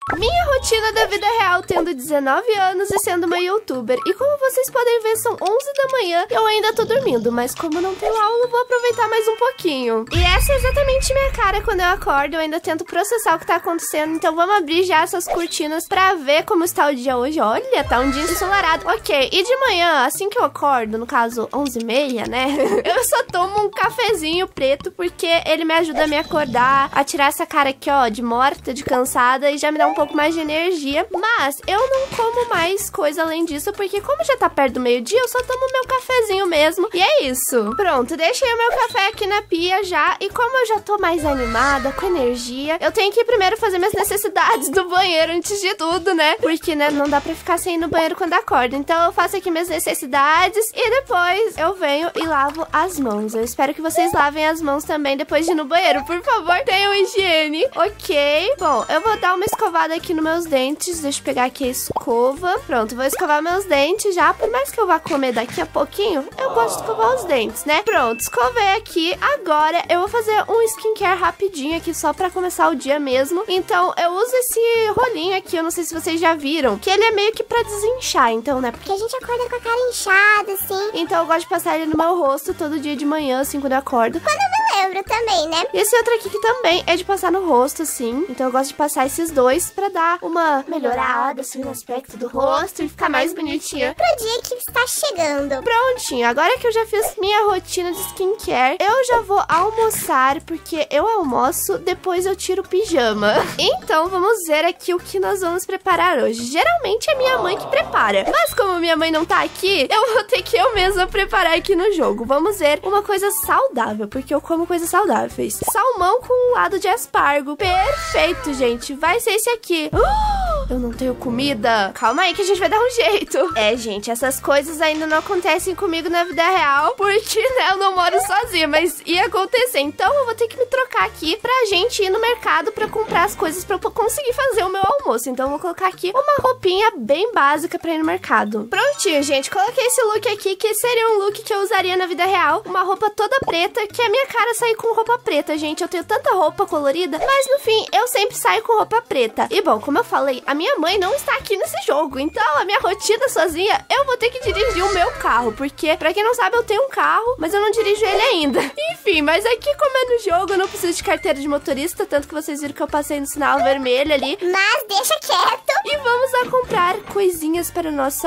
Minha rotina da vida real, tendo 19 anos e sendo uma youtuber. E como vocês podem ver, são 11 da manhã e eu ainda tô dormindo. Mas como não tenho aula, eu vou aproveitar mais um pouquinho. E essa é exatamente minha cara quando eu acordo. Eu ainda tento processar o que tá acontecendo. Então vamos abrir já essas cortinas pra ver como está o dia hoje. Olha, tá um dia ensolarado. Ok, e de manhã, assim que eu acordo, no caso 11h30, né? Eu só tomo um cafezinho preto porque ele me ajuda a me acordar, a tirar essa cara aqui, ó, de morta, de cansada e já me dá um pouco mais de energia. Mas eu não como mais coisa além disso, porque como já tá perto do meio-dia, eu só tomo meu cafezinho mesmo. E é isso. Pronto, deixei o meu café aqui na pia já. E como eu já tô mais animada, com energia, eu tenho que primeiro fazer minhas necessidades do banheiro antes de tudo, né? Porque, né, não dá pra ficar sem ir no banheiro quando acordo. Então eu faço aqui minhas necessidades e depois eu venho e lavo as mãos. Eu espero que vocês lavem as mãos também depois de ir no banheiro. Por favor, tenham higiene. Ok. Bom, eu vou dar uma escovada aqui nos meus dentes. Deixa eu pegar aqui a escova. Pronto, vou escovar meus dentes já. Por mais que eu vá comer daqui a pouquinho, eu gosto de escovar os dentes, né? Pronto, escovei aqui. Agora eu vou fazer um skincare rapidinho aqui, só pra começar o dia mesmo. Então eu uso esse rolinho aqui, eu não sei se vocês já viram, que ele é meio que pra desinchar, então, né? Porque a gente acorda com a cara inchada, assim. Então eu gosto de passar ele no meu rosto todo dia de manhã, assim, quando eu acordo. Quando eu me lembro também, né? E esse outro aqui que também é de passar no rosto, assim. Então eu gosto de passar esses dois pra dar uma melhorada, assim, no aspecto do rosto e ficar mais bonitinha pro dia que está chegando. Prontinho, agora que eu já fiz minha rotina de skincare, eu já vou almoçar, porque eu almoço, depois eu tiro o pijama. Então vamos ver aqui o que nós vamos preparar hoje. Geralmente é minha mãe que prepara, mas como minha mãe não tá aqui, eu vou ter que eu mesma preparar aqui no jogo. Vamos ver uma coisa saudável, porque eu como coisas saudáveis. Salmão com um lado de aspargo. Perfeito, gente. Vai ser esse aqui. Eu não tenho comida. Calma aí que a gente vai dar um jeito. É, gente, essas coisas ainda não acontecem comigo na vida real, porque, né, eu não moro sozinha, mas ia acontecer. Então eu vou ter que me trocar aqui pra gente ir no mercado pra comprar as coisas pra eu conseguir fazer o meu almoço. Então eu vou colocar aqui uma roupinha bem básica pra ir no mercado. Prontinho, gente. Coloquei esse look aqui, que seria um look que eu usaria na vida real. Uma roupa toda preta, que é a minha cara sair com roupa preta, gente. Eu tenho tanta roupa colorida, mas no fim, eu sempre saio com roupa preta. E bom, como eu falei, a minha mãe não está aqui nesse jogo. Então a minha rotina sozinha, eu vou ter que dirigir o meu carro. Porque, pra quem não sabe, eu tenho um carro, mas eu não dirijo ele ainda. Enfim, mas aqui como é no jogo, eu não preciso de carteira de motorista. Tanto que vocês viram que eu passei no sinal vermelho ali. Mas deixa quieto. E vamos lá comprar coisinhas para o nosso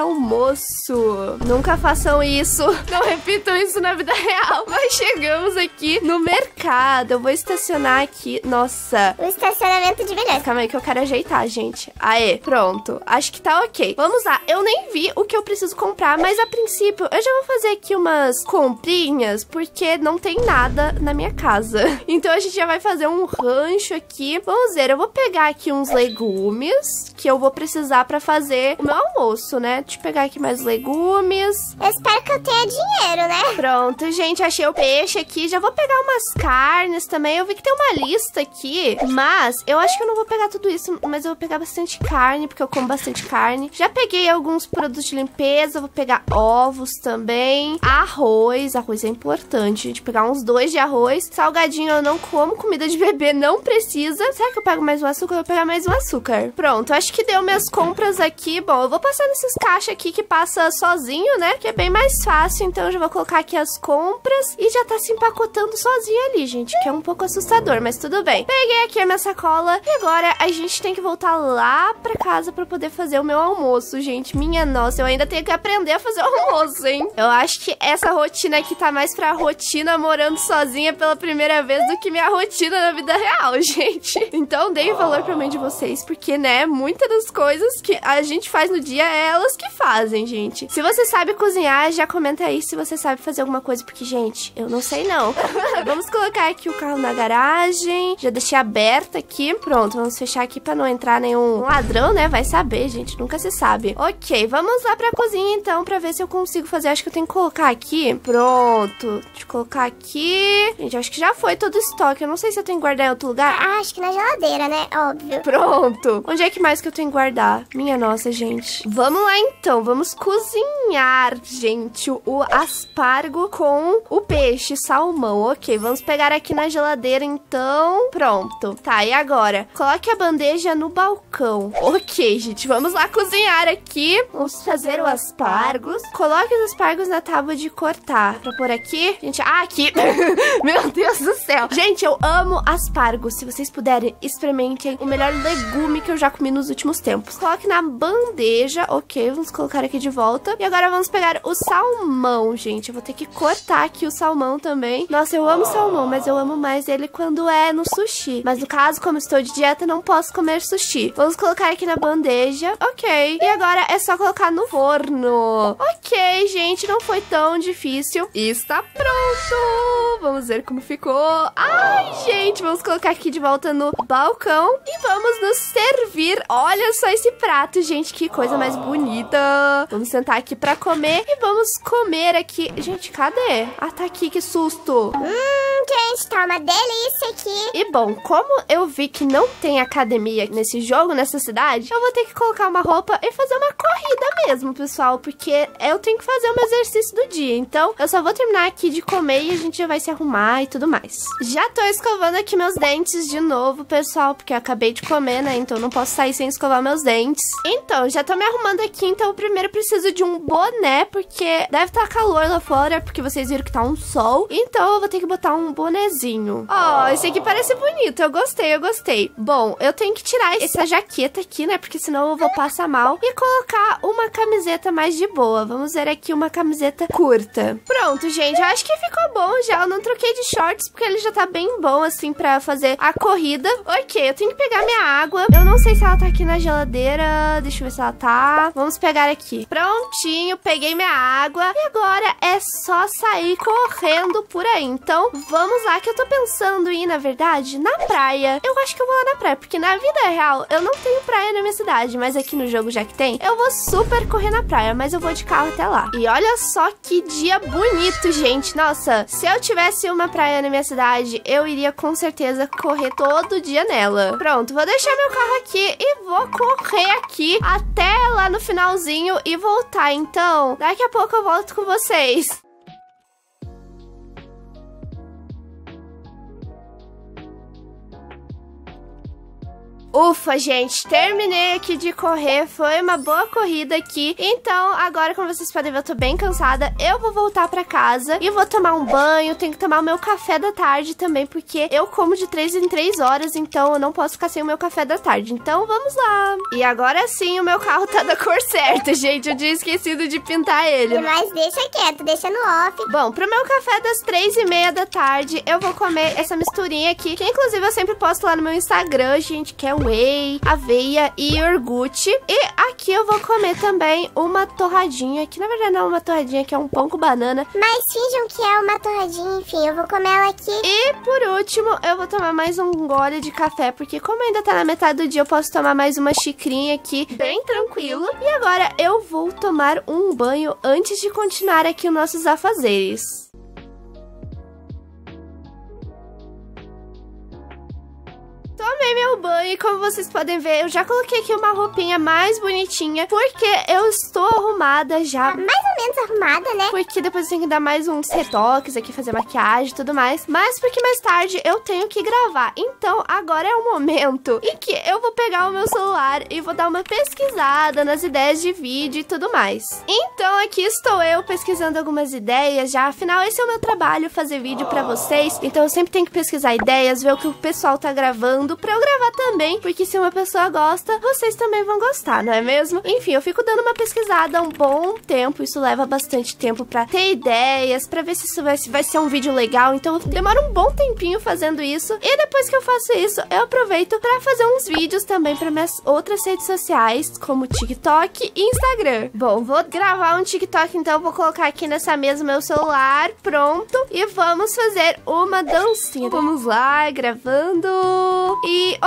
almoço. Nunca façam isso. Não repitam isso na vida real. Mas chegamos aqui no mercado. Eu vou estacionar aqui. Nossa. O estacionamento de melhor. Calma aí que eu quero ajeitar, gente. Aê, pronto. Acho que tá ok. Vamos lá. Eu nem vi o que eu preciso comprar, mas a princípio eu já vou fazer aqui umas comprinhas, porque não tem nada na minha casa. Então a gente já vai fazer um rancho aqui. Vamos ver, eu vou pegar aqui uns legumes que eu vou precisar pra fazer o meu almoço, né? Deixa eu pegar aqui mais legumes. Eu espero que eu tenha dinheiro, né? Pronto, gente, achei o peixe aqui. Já vou pegar umas carnes também. Eu vi que tem uma lista aqui, mas eu acho que eu não vou pegar tudo isso, mas eu vou pegar bastante carne, porque eu como bastante carne. Já peguei alguns produtos de limpeza, vou pegar ovos também. Arroz é importante, gente, pegar uns 2 de arroz. Salgadinho eu não como, comida de bebê não precisa. Será que eu pego mais um açúcar? Eu vou pegar mais um açúcar. Pronto, acho que deu minhas compras aqui. Bom, eu vou passar nesses caixas aqui que passa sozinho, né? Que é bem mais fácil, então eu já vou colocar aqui as compras e já tá se empacotando sozinho ali, gente, que é um pouco assustador, mas tudo bem. Peguei aqui a minha sacola e agora a gente tem que voltar lá pra casa pra poder fazer o meu almoço, gente. Minha nossa, eu ainda tenho que aprender a fazer o almoço, hein? Eu acho que essa rotina aqui tá mais pra rotina morando sozinha pela primeira vez do que minha rotina na vida real, gente. Então deem valor pra mãe de vocês, porque, né, muitas das coisas que a gente faz no dia é elas que fazem, gente. Se você sabe cozinhar, já comenta aí se você sabe fazer alguma coisa, porque, gente, eu não sei não. Vamos colocar aqui o carro na garagem. Já deixei aberta aqui. Pronto, vamos fechar aqui pra não entrar nenhum ladrão, né? Vai saber, gente. Nunca se sabe. Ok, vamos lá pra cozinha, então, pra ver se eu consigo fazer. Acho que eu tenho que colocar aqui. Pronto. Deixa eu colocar aqui. Gente, acho que já foi todo o estoque. Eu não sei se eu tenho que guardar em outro lugar. Ah, acho que na geladeira, né? Óbvio. Pronto. Onde é que mais que eu tenho que guardar. Minha nossa, gente. Vamos lá, então. Vamos cozinhar, gente, o aspargo com o peixe, salmão. Ok, vamos pegar aqui na geladeira, então. Pronto. Tá, e agora? Coloque a bandeja no balcão. Ok, gente, vamos lá cozinhar aqui. Vamos fazer o aspargos. Coloque os aspargos na tábua de cortar. Pra pôr aqui. Gente, aqui. Meu Deus do céu. Gente, eu amo aspargos. Se vocês puderem, experimentem. O melhor legume que eu já comi nos últimos tempos. Coloque na bandeja. Ok, vamos colocar aqui de volta. E agora vamos pegar o salmão, gente. Eu vou ter que cortar aqui o salmão também. Nossa, eu amo salmão, mas eu amo mais ele quando é no sushi. Mas no caso, como estou de dieta, não posso comer sushi. Vamos colocar aqui na bandeja. Ok. E agora é só colocar no forno. Ok, gente, não foi tão difícil. E está pronto. Vamos ver como ficou. Ai, gente, vamos colocar aqui de volta no balcão. E vamos nos servir. Olha só esse prato, gente, que coisa mais bonita. Vamos sentar aqui pra comer e vamos comer aqui. Gente, cadê? Ah, tá aqui, que susto. Gente, tá uma delícia aqui. E bom, como eu vi que não tem academia nesse jogo, nessa cidade, eu vou ter que colocar uma roupa e fazer uma corrida mesmo, pessoal, porque eu tenho que fazer o meu exercício do dia. Então, eu só vou terminar aqui de comer e a gente já vai se arrumar e tudo mais. Já tô escovando aqui meus dentes de novo, pessoal, porque eu acabei de comer, né? Então, não posso sair sem escovar meus dentes. Então, já tô me arrumando aqui, então primeiro preciso de um boné, porque deve estar calor lá fora, porque vocês viram que tá um sol. Então, eu vou ter que botar um bonezinho. Ó, esse aqui parece bonito, eu gostei, eu gostei. Bom, eu tenho que tirar essa jaqueta aqui, né? Porque senão eu vou passar mal. E colocar uma camiseta mais de boa. Vamos ver aqui uma camiseta curta. Pronto, gente, eu acho que ficou bom já. Eu não troquei de shorts, porque ele já tá bem bom, assim, pra fazer a corrida. Ok, eu tenho que pegar minha água. Eu não sei se ela tá aqui na geladeira. Deixa eu ver se ela tá. Vamos pegar aqui. Prontinho, peguei minha água. E agora é só sair correndo por aí. Então, vamos lá, que eu tô pensando em ir, na verdade, na praia. Eu acho que eu vou lá na praia, porque na vida real eu não tenho praia na minha cidade, mas aqui no jogo já que tem, eu vou super correr na praia, mas eu vou de carro até lá. E olha só que dia bonito, gente. Nossa, se eu tivesse uma praia na minha cidade, eu iria com certeza correr todo dia nela. Pronto, vou deixar meu carro aqui e vou correr aqui até lá no finalzinho e voltar. Então, daqui a pouco eu volto com vocês. Ufa, gente, terminei aqui de correr, foi uma boa corrida aqui. Então, agora, como vocês podem ver, eu tô bem cansada. Eu vou voltar pra casa e vou tomar um banho, tenho que tomar o meu café da tarde também, porque eu como de 3 em 3 horas, então eu não posso ficar sem o meu café da tarde. Então, vamos lá. E agora sim, o meu carro tá da cor certa, gente, eu tinha esquecido de pintar ele. Mas deixa quieto, deixa no off. Bom, pro meu café das 3h30 da tarde, eu vou comer essa misturinha aqui, que inclusive eu sempre posto lá no meu Instagram, gente, que é o whey, aveia e iogurte. E aqui eu vou comer também uma torradinha, que na verdade não é uma torradinha, que é um pão com banana. Mas finjam que é uma torradinha, enfim, eu vou comer ela aqui. E por último, eu vou tomar mais um gole de café, porque como ainda tá na metade do dia, eu posso tomar mais uma xicrinha aqui, bem tranquilo. E agora eu vou tomar um banho antes de continuar aqui os nossos afazeres. Tomei meu banho e como vocês podem ver, eu já coloquei aqui uma roupinha mais bonitinha, porque eu estou arrumada já. Mais ou menos arrumada, né? Porque depois eu tenho que dar mais uns retoques aqui, fazer maquiagem e tudo mais. Mas porque mais tarde eu tenho que gravar. Então agora é o momento em que eu vou pegar o meu celular e vou dar uma pesquisada nas ideias de vídeo e tudo mais. Então aqui estou eu pesquisando algumas ideias já. Afinal, esse é o meu trabalho, fazer vídeo pra vocês. Então eu sempre tenho que pesquisar ideias, ver o que o pessoal tá gravando, pra eu gravar também, porque se uma pessoa gosta, vocês também vão gostar, não é mesmo? Enfim, eu fico dando uma pesquisada há um bom tempo, isso leva bastante tempo pra ter ideias, pra ver se isso vai ser um vídeo legal, então demora um bom tempinho fazendo isso, e depois que eu faço isso, eu aproveito pra fazer uns vídeos também pra minhas outras redes sociais, como TikTok e Instagram. Bom, vou gravar um TikTok, então eu vou colocar aqui nessa mesa meu celular, pronto, e vamos fazer uma dancinha. Vamos lá, gravando. E,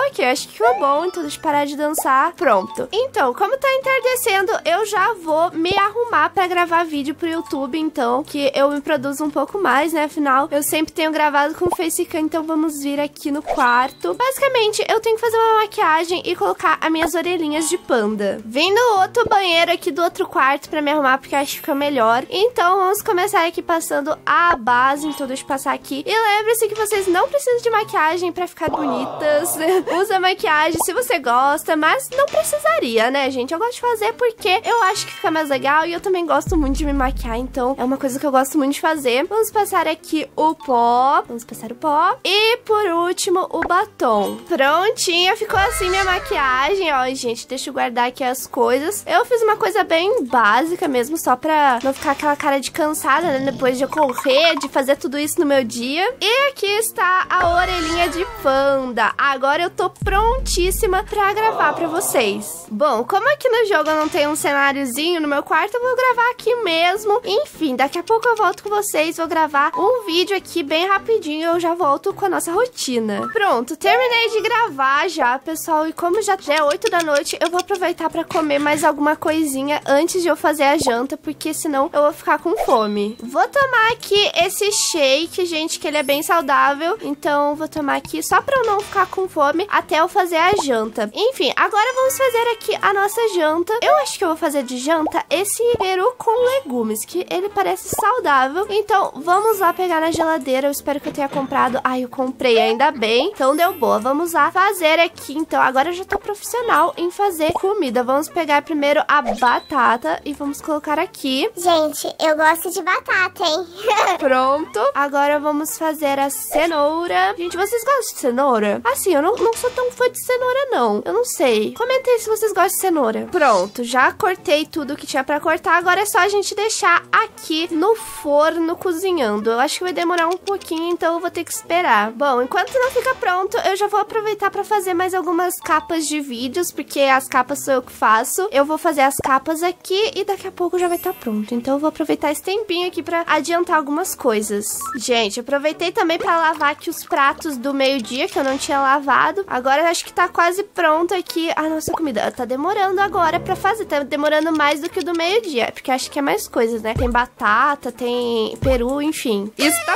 Ok, acho que ficou bom, então deixa eu parar de dançar. Pronto. Então, como tá entardecendo, eu já vou me arrumar pra gravar vídeo pro YouTube, então, que eu me produzo um pouco mais, né? Afinal, eu sempre tenho gravado com o Facecam, então vamos vir aqui no quarto. Basicamente, eu tenho que fazer uma maquiagem e colocar as minhas orelhinhas de panda. Vim no outro banheiro aqui do outro quarto pra me arrumar, porque eu acho que fica melhor. Então, vamos começar aqui passando a base, então deixa eu passar aqui. E lembre-se que vocês não precisam de maquiagem pra ficar bonitas. Usa maquiagem se você gosta, mas não precisaria, né, gente? Eu gosto de fazer porque eu acho que fica mais legal e eu também gosto muito de me maquiar, então é uma coisa que eu gosto muito de fazer. Vamos passar aqui o pó. Vamos passar o pó. E, por último, o batom. Prontinha, ficou assim minha maquiagem. Ó, gente, deixa eu guardar aqui as coisas. Eu fiz uma coisa bem básica mesmo, só pra não ficar aquela cara de cansada, né? Depois de eu correr, de fazer tudo isso no meu dia. E aqui está a orelhinha de panda. Agora eu tô prontíssima pra gravar pra vocês. Bom, como aqui no jogo eu não tenho um cenáriozinho no meu quarto, eu vou gravar aqui mesmo. Enfim, daqui a pouco eu volto com vocês, vou gravar um vídeo aqui bem rapidinho e eu já volto com a nossa rotina. Pronto, terminei de gravar já, pessoal, e como já é 8 da noite, eu vou aproveitar pra comer mais alguma coisinha antes de eu fazer a janta, porque senão eu vou ficar com fome. Vou tomar aqui esse shake, gente, que ele é bem saudável, então vou tomar aqui só pra eu não ficar com fome até eu fazer a janta. Enfim, agora vamos fazer aqui a nossa janta. Eu acho que eu vou fazer de janta esse peru com legumes, que ele parece saudável. Então, vamos lá pegar na geladeira. Eu espero que eu tenha comprado. Ai, eu comprei, ainda bem. Então, deu boa. Vamos lá fazer aqui. Então, agora eu já tô profissional em fazer comida. Vamos pegar primeiro a batata e vamos colocar aqui. Gente, eu gosto de batata, hein? Pronto. Agora vamos fazer a cenoura. Gente, vocês gostam de cenoura? Assim, eu não sou tão fã de cenoura, não. Eu não sei. Comentem se vocês gostam de cenoura. Pronto, já cortei tudo que tinha pra cortar. Agora é só a gente deixar aqui no forno cozinhando. Eu acho que vai demorar um pouquinho, então eu vou ter que esperar. Bom, enquanto não fica pronto, eu já vou aproveitar pra fazer mais algumas capas de vídeos, porque as capas sou eu que faço. Eu vou fazer as capas aqui e daqui a pouco já vai estar pronto. Então eu vou aproveitar esse tempinho aqui pra adiantar algumas coisas. Gente, aproveitei também pra lavar aqui os pratos do meio-dia, que eu não tinha lavado. Agora eu acho que tá quase pronto aqui a nossa comida. Tá demorando agora pra fazer, tá demorando mais do que o do meio-dia, porque eu acho que é mais coisas, né? Tem batata, tem peru, enfim. Está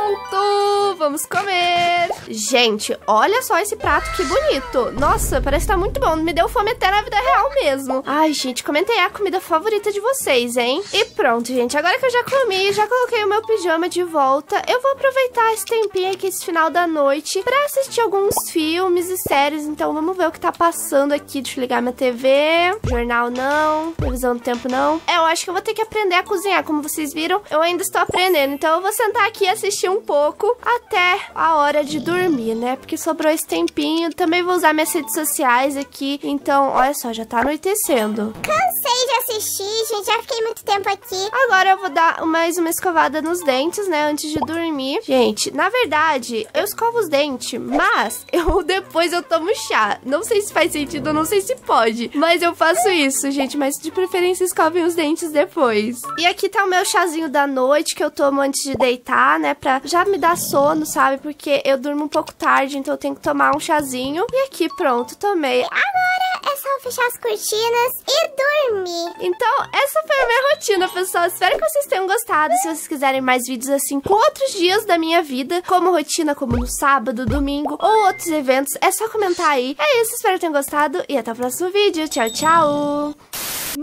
pronto! Vamos comer! Gente, olha só esse prato, que bonito! Nossa, parece que tá muito bom. Me deu fome até na vida real mesmo. Ai, gente, comentei a comida favorita de vocês, hein? E pronto, gente. Agora que eu já comi, já coloquei o meu pijama de volta, eu vou aproveitar esse tempinho aqui, esse final da noite, pra assistir alguns filmes e séries. Então vamos ver o que tá passando aqui. Deixa eu ligar minha TV. Jornal não. Televisão do tempo não. Eu acho que eu vou ter que aprender a cozinhar. Como vocês viram, eu ainda estou aprendendo. Então eu vou sentar aqui e assistir um pouco até a hora de dormir, né? Porque sobrou esse tempinho. Também vou usar minhas redes sociais aqui. Então, olha só, já tá anoitecendo. Cansei de assistir, gente. Já fiquei muito tempo aqui. Agora eu vou dar mais uma escovada nos dentes, né? Antes de dormir. Gente, na verdade, eu escovo os dentes, mas depois eu tomo chá. Não sei se faz sentido, não sei se pode, mas eu faço isso, gente. Mas de preferência escovem os dentes depois. E aqui tá o meu chazinho da noite que eu tomo antes de deitar, né? Pra já me dar sono, sabe? Porque eu durmo um pouco tarde, então eu tenho que tomar um chazinho. E aqui, pronto, tomei. Agora é só fechar as cortinas e dormir. Então, essa foi a minha rotina, pessoal. Espero que vocês tenham gostado. Se vocês quiserem mais vídeos assim com outros dias da minha vida, como rotina, como no sábado, domingo ou outros eventos, é só comentar aí. É isso, espero que tenham gostado e até o próximo vídeo. Tchau, tchau! 90%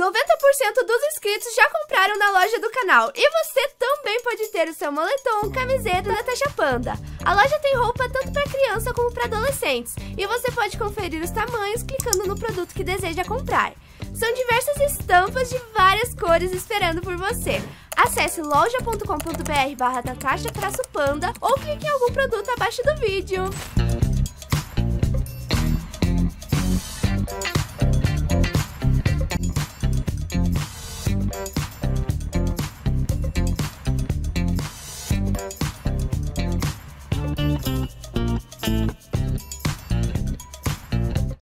dos inscritos já compraram na loja do canal. E você também pode ter o seu moletom, camiseta da Natasha Panda. A loja tem roupa tanto para criança como para adolescentes. E você pode conferir os tamanhos clicando no produto que deseja comprar. São diversas estampas de várias cores esperando por você. Acesse loja.com.br/Natasha-Panda ou clique em algum produto abaixo do vídeo.